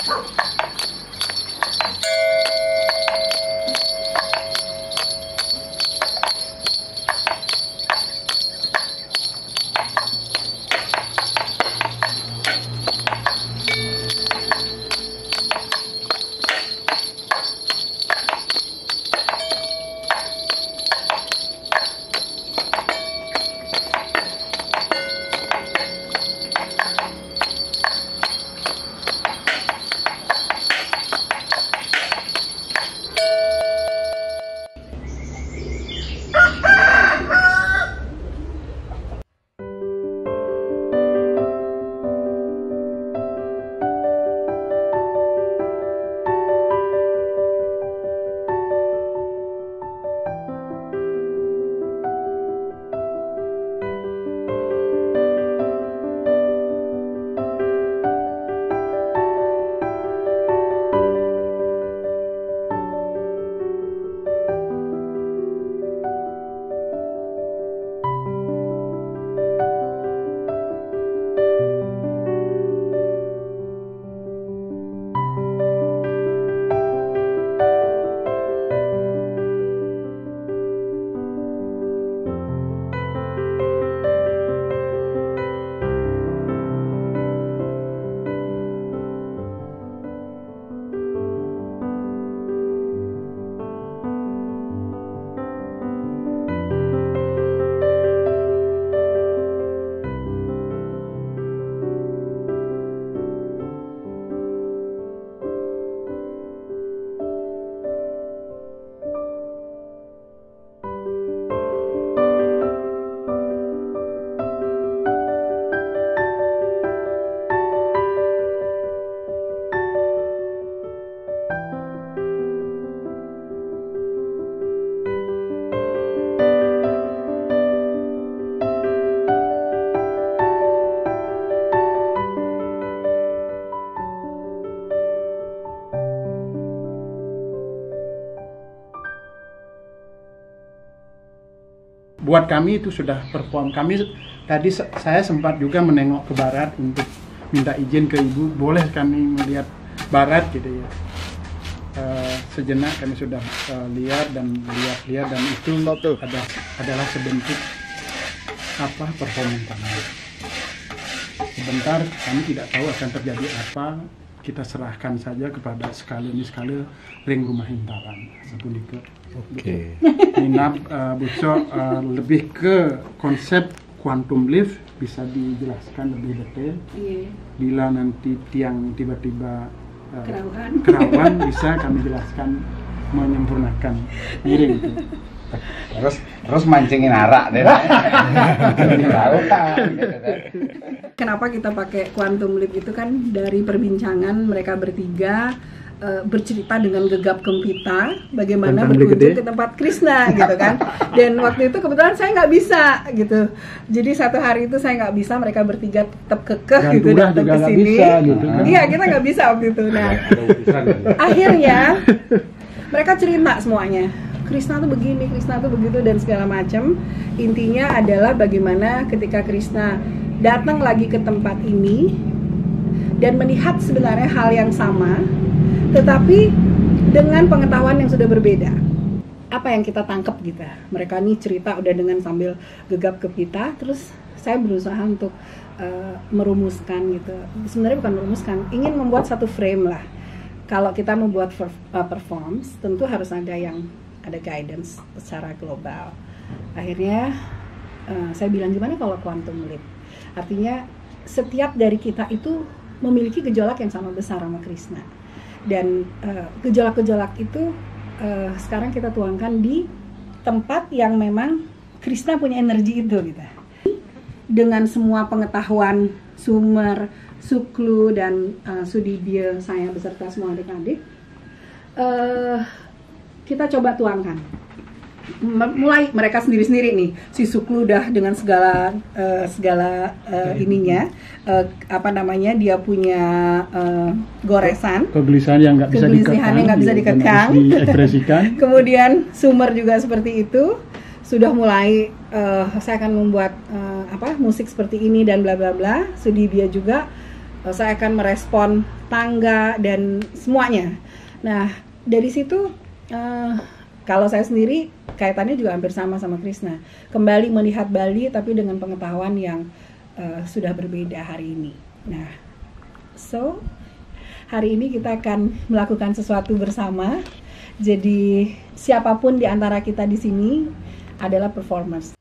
buat kami itu sudah perform. Kami tadi saya sempat juga menengok ke barat untuk minta izin ke ibu, boleh kami melihat barat gitu ya. Sejenak kami sudah lihat dan itu adalah sebentuk performa kami. Sebentar kami tidak tahu akan terjadi apa, kita serahkan saja kepada skala ring rumah hintaran. Oke. Minap Buco lebih ke konsep quantum leap bisa dijelaskan lebih detail. Bila nanti tiang tiba-tiba kerawan bisa kami jelaskan menyempurnakan miring itu. Terus mancingin arak deh. Kenapa kita pakai quantum leap itu kan dari perbincangan mereka bertiga bercerita dengan gegap gempita bagaimana berkunjung ke tempat Krishna gitu kan. Dan waktu itu kebetulan saya nggak bisa gitu. Jadi satu hari itu saya nggak bisa, mereka bertiga tetap kekeh dan gitu datang ke sini. Gitu, kan? Iya, kita nggak bisa waktu itu. Nah, akhirnya mereka cerita semuanya. Krishna tuh begini, Krishna tuh begitu dan segala macam. Intinya adalah bagaimana ketika Krishna datang lagi ke tempat ini dan melihat sebenarnya hal yang sama, tetapi dengan pengetahuan yang sudah berbeda. Apa yang kita tangkap gitu. Mereka nih cerita udah dengan sambil gegap ke kita, terus saya berusaha untuk merumuskan gitu. Sebenarnya bukan merumuskan, ingin membuat satu frame lah. Kalau kita membuat performance, tentu harus ada guidance secara global. Akhirnya saya bilang gimana kalau quantum leap? Artinya setiap dari kita itu memiliki gejolak yang sama besar sama Krishna. Dan gejolak-gejolak itu sekarang kita tuangkan di tempat yang memang Krishna punya energi itu gitu. Dengan semua pengetahuan Sumer, Suklu dan Sudibya, saya beserta semua adik-adik, kita coba tuangkan. Mulai mereka sendiri-sendiri nih, si Suklu udah dengan segala ininya, dia punya goresan, kegelisahan yang nggak bisa dikekang, kemudian Sumer juga seperti itu, sudah mulai saya akan membuat musik seperti ini dan bla bla bla. Sudibya juga saya akan merespon tangga dan semuanya. Nah, dari situ kalau saya sendiri kaitannya juga hampir sama Krishna. Kembali melihat Bali tapi dengan pengetahuan yang sudah berbeda hari ini. Nah, so hari ini kita akan melakukan sesuatu bersama. Jadi siapapun di antara kita di sini adalah performers.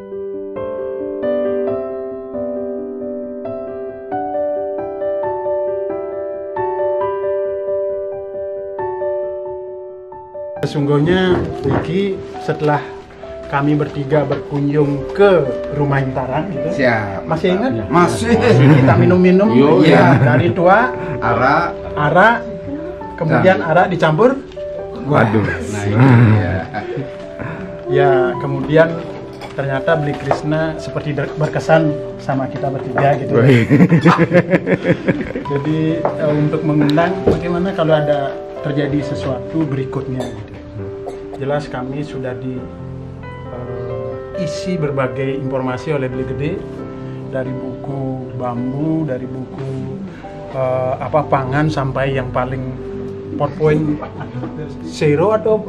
Sesungguhnya Vicky, setelah kami bertiga berkunjung ke rumah Hintaran gitu. Siap. Masih ingat? Masih. Kita minum-minum. Iya. Dari tua arak, kemudian arak dicampur. Waduh. Nah ini ya. Ya, kemudian ternyata Beli Krishna seperti berkesan sama kita bertiga gitu. Jadi untuk mengundang bagaimana kalau ada terjadi sesuatu berikutnya gitu. Jelas kami sudah diisi berbagai informasi oleh Beli Gede, dari buku bambu, dari buku pangan sampai yang paling 4.0 atau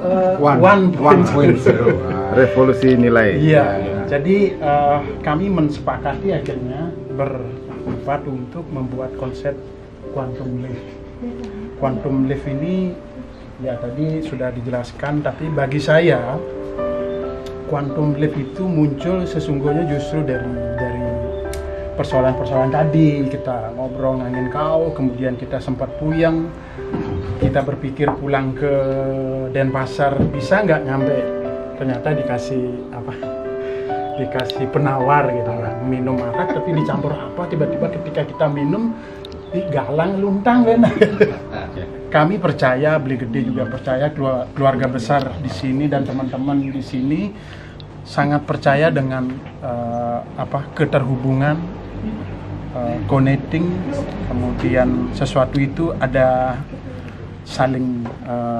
1.0 revolusi nilai. Iya. Jadi kami mensepakati akhirnya berempat untuk membuat konsep quantum leap. Quantum leap ini ya tadi sudah dijelaskan, tapi bagi saya quantum leap itu muncul sesungguhnya justru dari persoalan-persoalan tadi. Kita ngobrol ngangin kau, kemudian kita sempat puyeng, kita berpikir pulang ke Denpasar bisa nggak nyampe, ternyata dikasih penawar gitu lah, minum arak tapi dicampur apa, tiba-tiba ketika kita minum galang luntang kan. Kami percaya, Beli Gede juga percaya, keluarga besar di sini dan teman-teman di sini sangat percaya dengan keterhubungan, connecting, kemudian sesuatu itu ada saling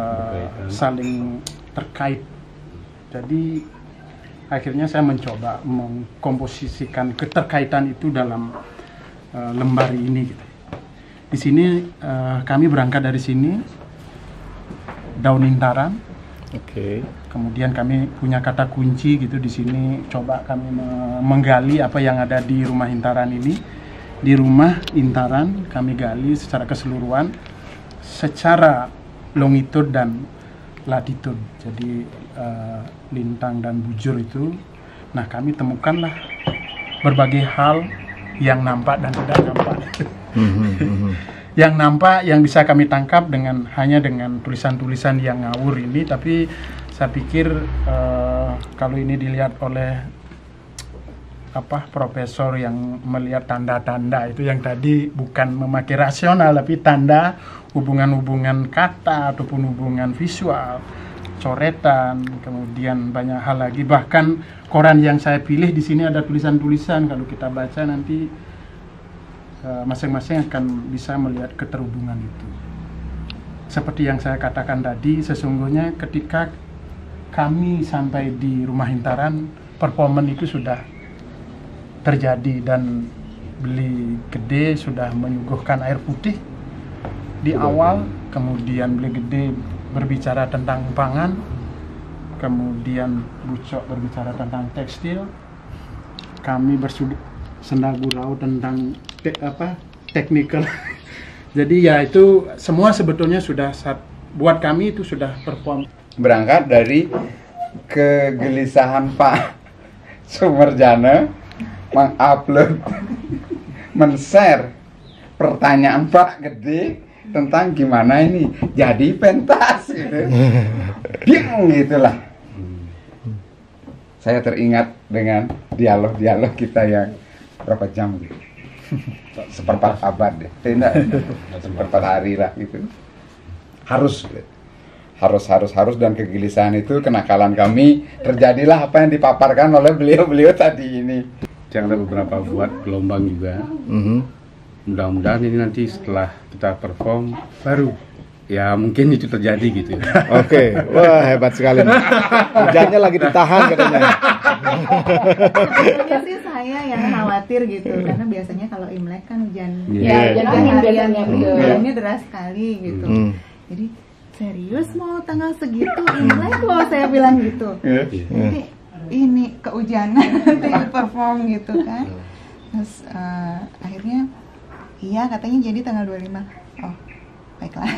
terkait. Jadi akhirnya saya mencoba mengkomposisikan keterkaitan itu dalam lembar ini gitu. Di sini kami berangkat dari sini, daun Hintaran. Oke. Kemudian kami punya kata kunci gitu di sini. Coba kami menggali apa yang ada di rumah Hintaran ini. Di rumah Hintaran kami gali secara keseluruhan, secara longitude dan latitude. Jadi lintang dan bujur itu. Nah, kami temukanlah berbagai hal yang nampak dan tidak nampak. Yang nampak, yang bisa kami tangkap hanya dengan tulisan-tulisan yang ngawur ini, tapi saya pikir kalau ini dilihat oleh profesor yang melihat tanda-tanda itu yang tadi bukan memakai rasional tapi tanda hubungan-hubungan kata ataupun hubungan visual, coretan, kemudian banyak hal lagi. Bahkan koran yang saya pilih di sini ada tulisan-tulisan, kalau kita baca nanti masing-masing akan bisa melihat keterhubungan itu. Seperti yang saya katakan tadi, sesungguhnya ketika kami sampai di rumah Hintaran, performan itu sudah terjadi dan Beli Gede sudah menyuguhkan air putih di awal, kemudian Beli Gede berbicara tentang pangan, kemudian Bucok berbicara tentang tekstil, kami senda gurau tentang technical. Jadi ya itu semua sebetulnya sudah buat kami itu sudah perform. Berangkat dari kegelisahan Pak Sumerjana mengupload, men-share pertanyaan Pak Gede tentang gimana ini jadi pentas gitu. Biang gitulah. Saya teringat dengan dialog-dialog kita yang berapa jam gitu. Seperempat abad deh. Tidak, seperempat hari lah gitu. Harus dan kegelisahan itu, kenakalan kami, terjadilah apa yang dipaparkan oleh beliau tadi ini. Yang ada beberapa buat gelombang juga. Mudah-mudahan ini nanti setelah kita perform ya mungkin itu terjadi gitu. Oke, wah hebat sekali. Hujannya lagi ditahan katanya. Sebenarnya sih saya yang khawatir gitu, karena biasanya kalau Imlek kan hujan. Ya, jadi harian biasanya hujannya deras sekali gitu. Jadi serius mau tanggal segitu Imlek loh, saya bilang gitu. Jadi ini kehujanan nanti perform gitu kan. Terus akhirnya iya katanya jadi tanggal 25. Oh, baiklah.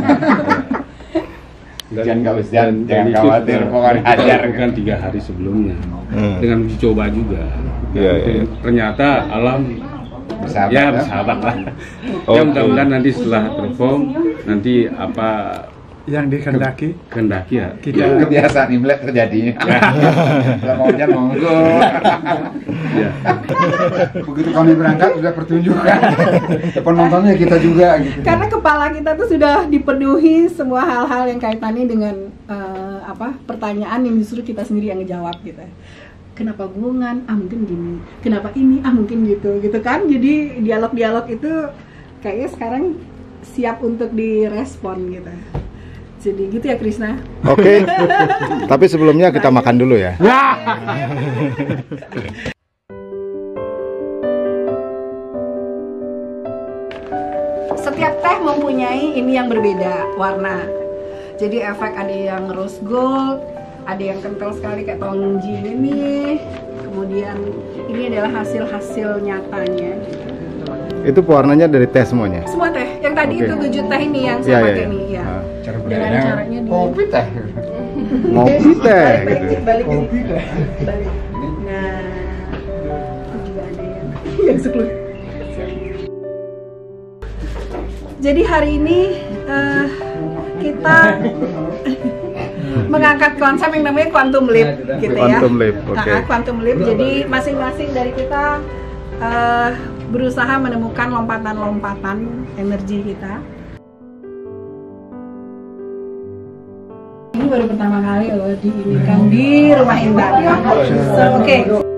Jangan khawatir, pokoknya hajar kan 3 hari sebelumnya dengan uji coba juga. Iya. Ternyata alam bersahabat lah. Ya mudah-mudahan nanti setelah perform nanti apa yang dikehendaki ya kita kebiasaan Imlek terjadinya. Kalau mau hujan monggo. ya. Begitu kami berangkat sudah pertunjukan. Penontonnya kita juga gitu. Karena kepala kita tuh sudah dipenuhi semua hal-hal yang kaitannya dengan pertanyaan yang justru kita sendiri yang ngejawab gitu. Kenapa gulungan? Mungkin gini. Kenapa ini? Mungkin gitu kan. Jadi dialog-dialog itu kayaknya sekarang siap untuk direspon gitu. Jadi gitu ya Krisna. Oke. Tapi sebelumnya kita makan dulu ya. Setiap teh mempunyai ini yang berbeda warna. Jadi efek ada yang rose gold, ada yang kental sekali kayak tongji ini. Kemudian ini adalah hasil nyatanya. Itu pewarnanya dari teh semuanya. Semua teh. Yang tadi itu 7 teh ini yang saya pakai nih ya. Cara Dengan caranya di kopi teh. Ngopi teh gitu. balik ini. Balik. Nah, itu juga ada yang sepuluh. Jadi hari ini kita mengangkat konsep yang namanya quantum leap gitu ya. Quantum leap, oke. Quantum leap. Jadi masing-masing dari kita berusaha menemukan lompatan-lompatan energi kita. Ini baru pertama kali loh diinikan di Rumah Indah. So, oke.